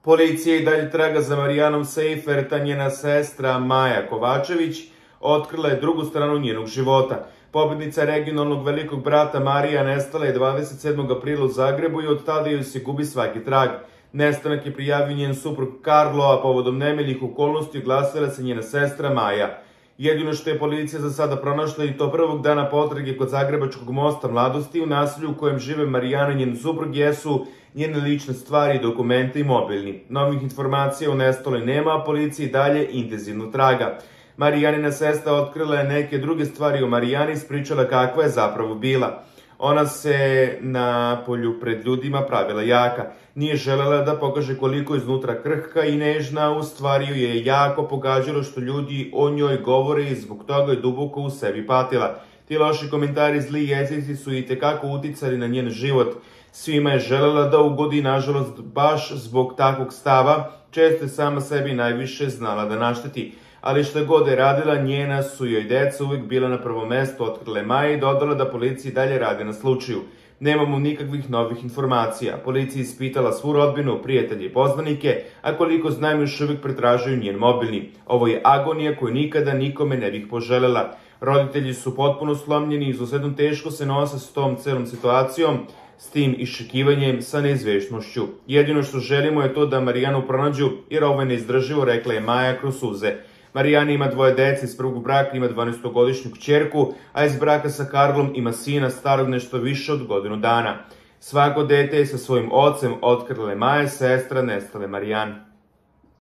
Policija i dalje traga za Marijanom Sejfert, a njena sestra Maja Kovačević otkrila je drugu stranu njenog života. Pobednica regionalnog velikog brata Marija nestala je 27. aprila u Zagrebu i od tada joj se gubi svaki trag. Nestanak je prijavio njen suprug Karlo, a povodom nemiljih okolnosti oglasila se njena sestra Maja. Jedino što je policija za sada pronašla i to prvog dana potrage kod Zagrebačkog mosta Mladosti u naselju u kojem žive Marijana i njen suprug jesu njene lične stvari, dokumenti i mobilni. Novih informacija o nestaloj nema, a policija i dalje intenzivno traga. Marijanina sestra otkrila je neke druge stvari o Marijani i ispričala kakva je zapravo bila. Ona se na polju pred ljudima pravila jaka. Nije želela da pokaže koliko je iznutra krhka i nežna, u stvari ju je jako pogađalo što ljudi o njoj govore i zbog toga je duboko u sebi patila. Ti loši komentari, zli jezici su i tekako uticali na njen život. Svima je želela da ugodi, nažalost, baš zbog takvog stava, često je sama sebi najviše znala da našteti. Ali šta god je radila, njena su joj deca uvijek bila na prvom mestu, otkrile Maja i dodala da policija dalje radi na slučaju. Nemamo nikakvih novih informacija. Policija ispitala svu rodbinu, prijatelje i poznanike, a koliko znam još uvijek pretražuju njen mobilni. Ovo je agonija koju nikada nikome ne bih poželjela. Roditelji su potpuno slomljeni i izuzetno teško se nose s tom celom situacijom, s tim iščekivanjem, sa neizvešnošću. Jedino što želimo je to da Marijanu pronađu, jer ovo je neizdrživo, rekla je Maja kroz suze. Marijana ima 2 dece, iz prvog braka ima 12-godišnju kćerku, a iz braka sa Karlom ima sina starog nešto više od godinu dana. Svako dete je sa svojim ocem, otkrila je Maja, sestra nestale Marijane.